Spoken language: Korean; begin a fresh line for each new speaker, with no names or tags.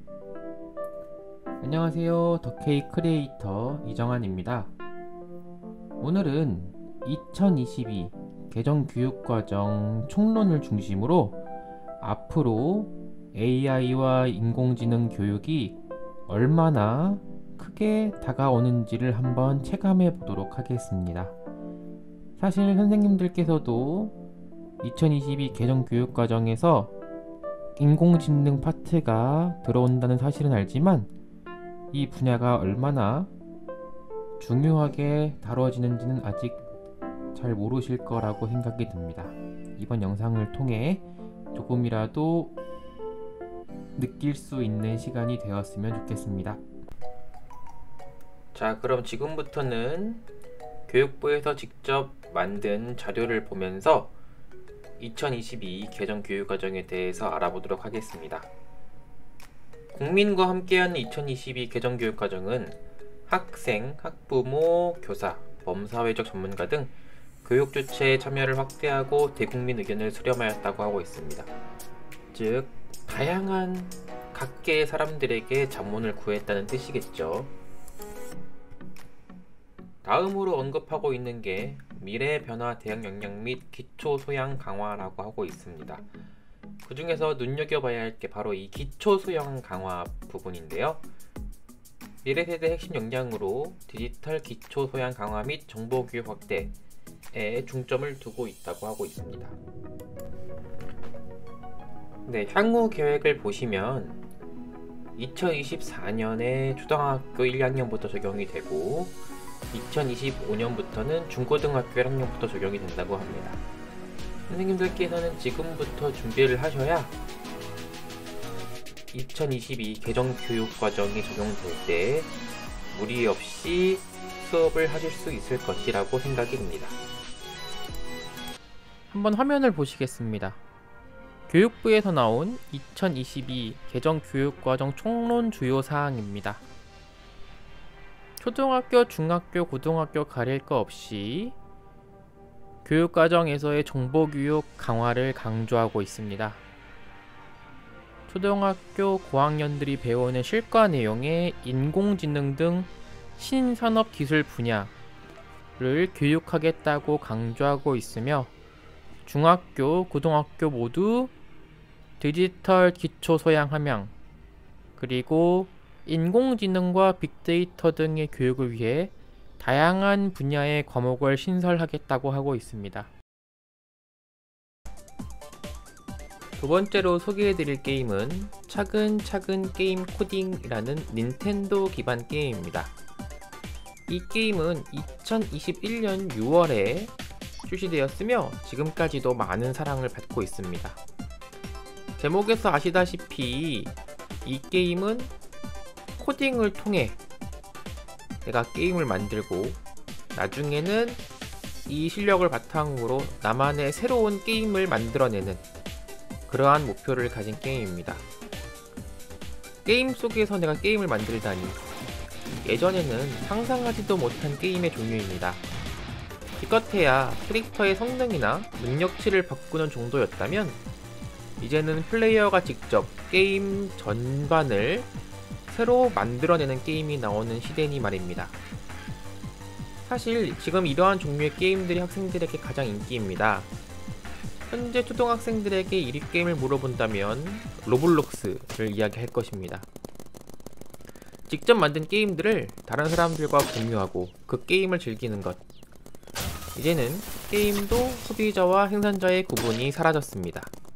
안녕하세요. 더케이 크리에이터 이정환입니다. 오늘은 2022 개정교육과정 총론을 중심으로 앞으로 AI와 인공지능 교육이 얼마나 크게 다가오는지를 한번 체감해 보도록 하겠습니다. 사실 선생님들께서도 2022 개정교육과정에서 인공지능 파트가 들어온다는 사실은 알지만 이 분야가 얼마나 중요하게 다뤄지는지는 아직 잘 모르실 거라고 생각이 듭니다. 이번 영상을 통해 조금이라도 느낄 수 있는 시간이 되었으면 좋겠습니다. 자, 그럼 지금부터는 교육부에서 직접 만든 자료를 보면서 2022 개정교육과정에 대해서 알아보도록 하겠습니다. 국민과 함께하는 2022 개정교육과정은 학생, 학부모, 교사, 범사회적 전문가 등 교육 주체의 참여를 확대하고 대국민 의견을 수렴하였다고 하고 있습니다. 즉, 다양한 각계의 사람들에게 자문을 구했다는 뜻이겠죠. 다음으로 언급하고 있는 게 미래 변화 대응 역량 및 기초 소양 강화라고 하고 있습니다. 그 중에서 눈여겨봐야 할 게 바로 이 기초 소양 강화 부분인데요. 미래 세대 핵심 역량으로 디지털 기초 소양 강화 및 정보 교육 확대에 중점을 두고 있다고 하고 있습니다. 네, 향후 계획을 보시면 2024년에 초등학교 1학년부터 적용이 되고 2025년부터는 중고등학교 1학년부터 적용이 된다고 합니다. 선생님들께서는 지금부터 준비를 하셔야 2022 개정교육과정이 적용될 때 무리 없이 수업을 하실 수 있을 것이라고 생각이 듭니다. 한번 화면을 보시겠습니다. 교육부에서 나온 2022 개정교육과정 총론 주요 사항입니다. 초등학교, 중학교, 고등학교 가릴 거 없이 교육과정에서의 정보교육 강화를 강조하고 있습니다. 초등학교 고학년들이 배우는 실과 내용의 인공지능 등 신산업기술 분야를 교육하겠다고 강조하고 있으며 중학교, 고등학교 모두 디지털 기초 소양 함양 그리고 인공지능과 빅데이터 등의 교육을 위해 다양한 분야의 과목을 신설하겠다고 하고 있습니다. 두 번째로 소개해드릴 게임은 차근차근 게임 코딩이라는 닌텐도 기반 게임입니다. 이 게임은 2021년 6월에 출시되었으며 지금까지도 많은 사랑을 받고 있습니다. 제목에서 아시다시피 이 게임은 코딩을 통해 내가 게임을 만들고 나중에는 이 실력을 바탕으로 나만의 새로운 게임을 만들어내는 그러한 목표를 가진 게임입니다. 게임 속에서 내가 게임을 만들다니 예전에는 상상하지도 못한 게임의 종류입니다. 기껏해야 캐릭터의 성능이나 능력치를 바꾸는 정도였다면 이제는 플레이어가 직접 게임 전반을 새로 만들어내는 게임이 나오는 시대니 말입니다. 사실 지금 이러한 종류의 게임들이 학생들에게 가장 인기입니다. 현재 초등학생들에게 1위 게임을 물어본다면 로블록스를 이야기할 것입니다. 직접 만든 게임들을 다른 사람들과 공유하고 그 게임을 즐기는 것. 이제는 게임도 소비자와 생산자의 구분이 사라졌습니다.